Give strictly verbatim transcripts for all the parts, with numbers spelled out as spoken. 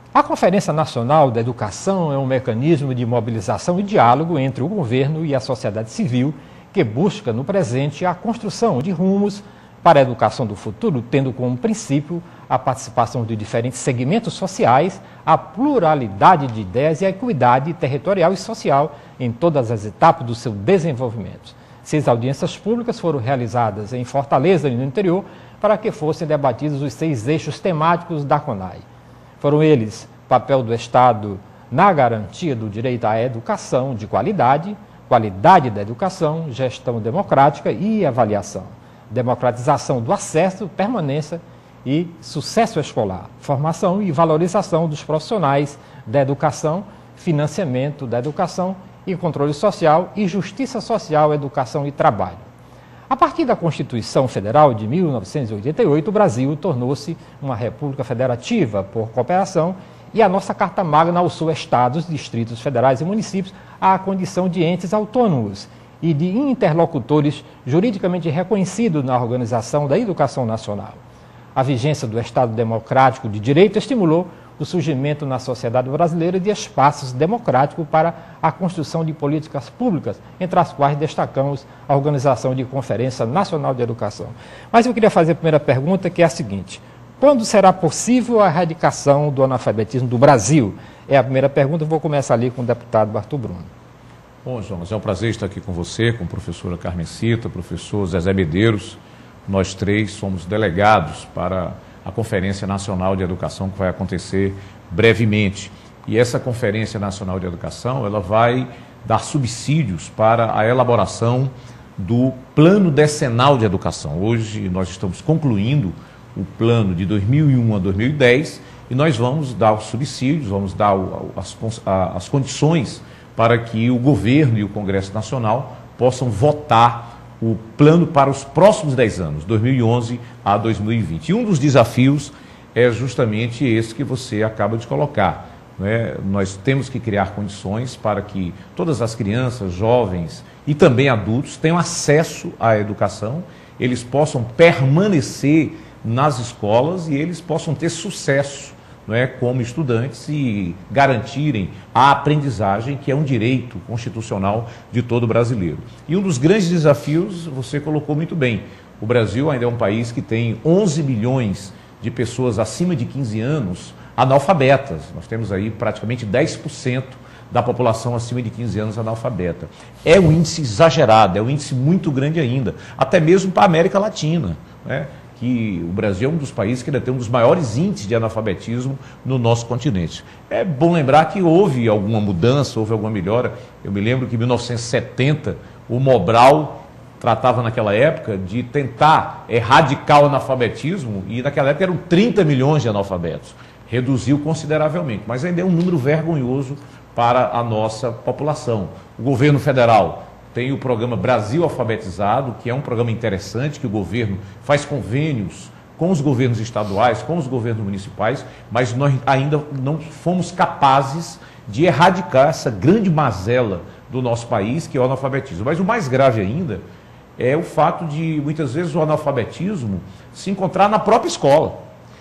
A Conferência Nacional da Educação é um mecanismo de mobilização e diálogo entre o governo e a sociedade civil que busca, no presente, a construção de rumos para a educação do futuro, tendo como princípio a participação de diferentes segmentos sociais, a pluralidade de ideias e a equidade territorial e social em todas as etapas do seu desenvolvimento. Seis audiências públicas foram realizadas em Fortaleza e no interior para que fossem debatidos os seis eixos temáticos da CONAE. Foram eles: papel do Estado na garantia do direito à educação de qualidade, qualidade da educação, gestão democrática e avaliação, democratização do acesso, permanência e sucesso escolar, formação e valorização dos profissionais da educação, financiamento da educação e controle social e justiça social, educação e trabalho. A partir da Constituição Federal de mil novecentos e oitenta e oito, o Brasil tornou-se uma república federativa por cooperação e a nossa Carta Magna alçou estados, distritos federais e municípios à condição de entes autônomos e de interlocutores juridicamente reconhecidos na organização da educação nacional. A vigência do Estado democrático de direito estimulou o surgimento na sociedade brasileira de espaços democráticos para a construção de políticas públicas, entre as quais destacamos a organização de Conferência Nacional de Educação. Mas eu queria fazer a primeira pergunta, que é a seguinte: quando será possível a erradicação do analfabetismo do Brasil? É a primeira pergunta, eu vou começar ali com o deputado Arthur Bruno. Bom, Jonas, é um prazer estar aqui com você, com a professora Carmencita, professor Zezé Medeiros. Nós três somos delegados para a Conferência Nacional de Educação, que vai acontecer brevemente. E essa Conferência Nacional de Educação, ela vai dar subsídios para a elaboração do Plano Decenal de Educação. Hoje nós estamos concluindo o plano de dois mil e um a dois mil e dez e nós vamos dar os subsídios, vamos dar as, as condições para que o governo e o Congresso Nacional possam votar o plano para os próximos dez anos, dois mil e onze a dois mil e vinte. E um dos desafios é justamente esse que você acaba de colocar, não é? Nós temos que criar condições para que todas as crianças, jovens e também adultos tenham acesso à educação, eles possam permanecer nas escolas e eles possam ter sucesso, não é, como estudantes e garantirem a aprendizagem, que é um direito constitucional de todo brasileiro. E um dos grandes desafios, você colocou muito bem, o Brasil ainda é um país que tem onze milhões de pessoas acima de quinze anos analfabetas. Nós temos aí praticamente dez por cento da população acima de quinze anos analfabeta. É um índice exagerado, é um índice muito grande ainda, até mesmo para a América Latina, né? Que o Brasil é um dos países que ainda tem um dos maiores índices de analfabetismo no nosso continente. É bom lembrar que houve alguma mudança, houve alguma melhora. Eu me lembro que em mil novecentos e setenta o Mobral tratava naquela época de tentar erradicar o analfabetismo e naquela época eram trinta milhões de analfabetos. Reduziu consideravelmente, mas ainda é um número vergonhoso para a nossa população. O governo federal tem o programa Brasil Alfabetizado, que é um programa interessante, que o governo faz convênios com os governos estaduais, com os governos municipais, mas nós ainda não fomos capazes de erradicar essa grande mazela do nosso país, que é o analfabetismo. Mas o mais grave ainda é o fato de, muitas vezes, o analfabetismo se encontrar na própria escola.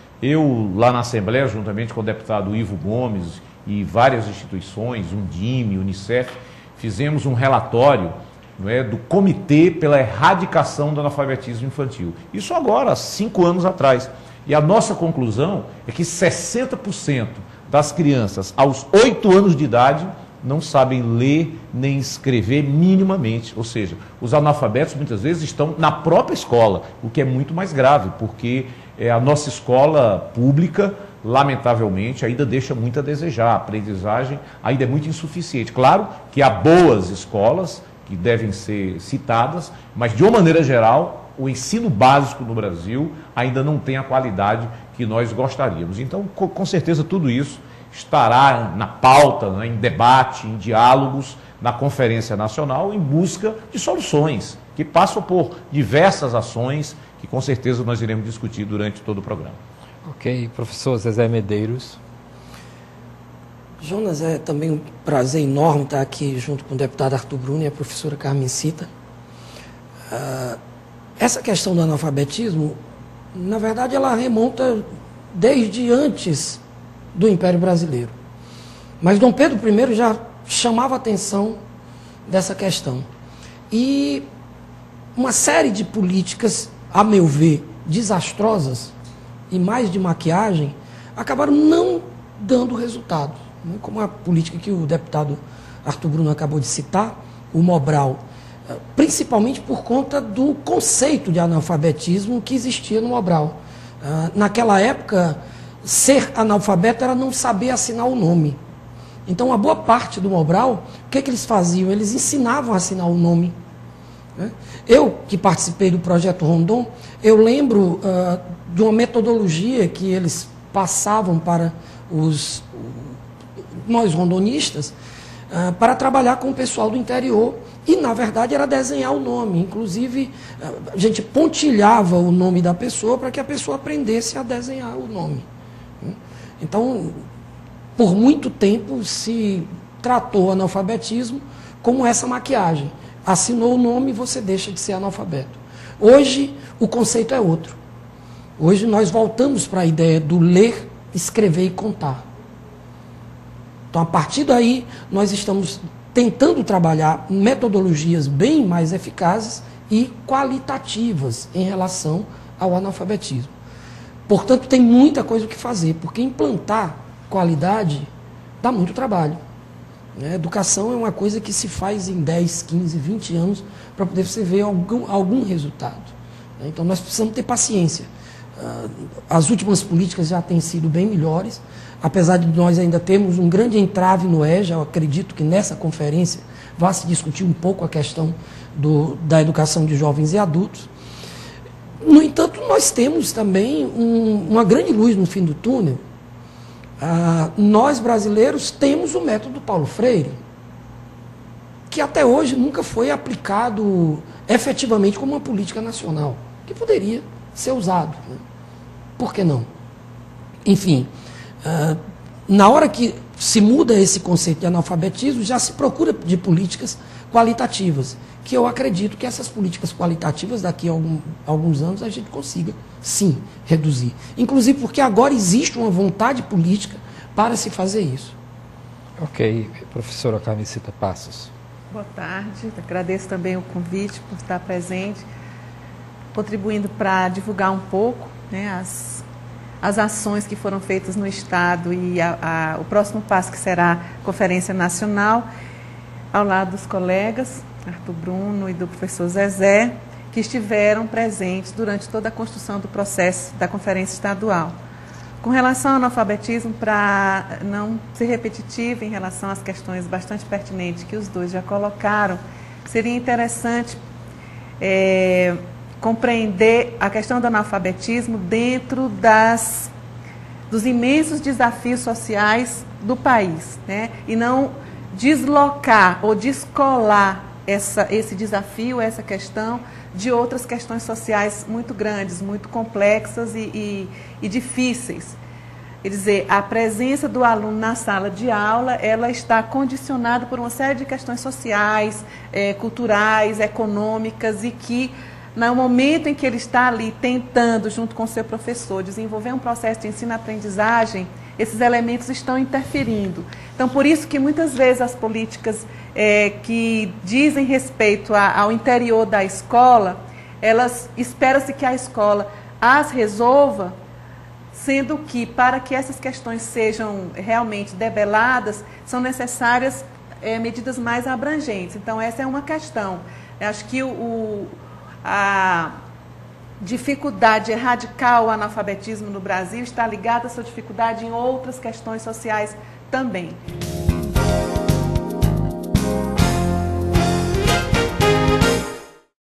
Eu, lá na Assembleia, juntamente com o deputado Ivo Gomes e várias instituições, Undime, Unicef, fizemos um relatório, não é, do Comitê pela Erradicação do Analfabetismo Infantil. Isso agora, há cinco anos atrás. E a nossa conclusão é que sessenta por cento das crianças aos oito anos de idade não sabem ler nem escrever minimamente. Ou seja, os analfabetos muitas vezes estão na própria escola, o que é muito mais grave, porque é, a nossa escola pública, lamentavelmente, ainda deixa muito a desejar. A aprendizagem ainda é muito insuficiente. Claro que há boas escolas que devem ser citadas, mas, de uma maneira geral, o ensino básico no Brasil ainda não tem a qualidade que nós gostaríamos. Então, com certeza, tudo isso estará na pauta, né, em debate, em diálogos, na Conferência Nacional, em busca de soluções, que passam por diversas ações que, com certeza, nós iremos discutir durante todo o programa. Ok, professor Zezé Medeiros. Jonas, é também um prazer enorme estar aqui junto com o deputado Arthur Bruno e a professora Carmencita. Uh, essa questão do analfabetismo, na verdade, ela remonta desde antes do Império Brasileiro. Mas Dom Pedro I já chamava a atenção dessa questão. E uma série de políticas, a meu ver, desastrosas e mais de maquiagem, acabaram não dando resultado. Como a política que o deputado Arthur Bruno acabou de citar, o Mobral, principalmente por conta do conceito de analfabetismo que existia no Mobral. Naquela época, ser analfabeto era não saber assinar o nome. Então, uma boa parte do Mobral, o que, que eles faziam? Eles ensinavam a assinar o nome. Eu, que participei do projeto Rondon, eu lembro uh, de uma metodologia que eles passavam para os, nós rondonistas, uh, para trabalhar com o pessoal do interior, e, na verdade, era desenhar o nome. Inclusive, uh, a gente pontilhava o nome da pessoa para que a pessoa aprendesse a desenhar o nome. Então, por muito tempo se tratou o analfabetismo como essa maquiagem. Assinou o nome e você deixa de ser analfabeto. Hoje, o conceito é outro. Hoje nós voltamos para a ideia do ler, escrever e contar. Então, a partir daí, nós estamos tentando trabalhar metodologias bem mais eficazes e qualitativas em relação ao analfabetismo. Portanto, tem muita coisa o que fazer, porque implantar qualidade dá muito trabalho. A educação é uma coisa que se faz em dez, quinze, vinte anos para poder você ver algum, algum resultado. Então, nós precisamos ter paciência. As últimas políticas já têm sido bem melhores, apesar de nós ainda termos um grande entrave no E J A. Eu acredito que nessa conferência vai se discutir um pouco a questão do, da educação de jovens e adultos. No entanto, nós temos também um, uma grande luz no fim do túnel. Ah, nós, brasileiros, temos o método Paulo Freire, que até hoje nunca foi aplicado efetivamente como uma política nacional, que poderia ser usado. Né? Por que não? Enfim, ah, na hora que se muda esse conceito de analfabetismo, já se procura de políticas qualitativas, que eu acredito que essas políticas qualitativas, daqui a algum, alguns anos, a gente consiga, sim, reduzir. Inclusive porque agora existe uma vontade política para se fazer isso. Ok. Professora Carmencita Passos. Boa tarde. Agradeço também o convite por estar presente, contribuindo para divulgar um pouco, né, as, as ações que foram feitas no Estado e a, a, o próximo passo, que será a Conferência Nacional, ao lado dos colegas Arthur Bruno e do professor Zezé, que estiveram presentes durante toda a construção do processo da Conferência Estadual. Com relação ao analfabetismo, para não ser repetitivo em relação às questões bastante pertinentes que os dois já colocaram, seria interessante é, compreender a questão do analfabetismo dentro das, dos imensos desafios sociais do país, né? E não deslocar ou descolar essa, esse desafio, essa questão, de outras questões sociais muito grandes, muito complexas e, e, e difíceis. Quer dizer, a presença do aluno na sala de aula, ela está condicionada por uma série de questões sociais, é, culturais, econômicas, e que, no momento em que ele está ali tentando, junto com o seu professor, desenvolver um processo de ensino-aprendizagem, esses elementos estão interferindo. Então, por isso que muitas vezes as políticas é, que dizem respeito a, ao interior da escola, elas espera-se que a escola as resolva, sendo que, para que essas questões sejam realmente debeladas, são necessárias é, medidas mais abrangentes. Então, essa é uma questão. Eu acho que o, o, a dificuldade de erradicar o analfabetismo no Brasil está ligada a essa dificuldade em outras questões sociais também.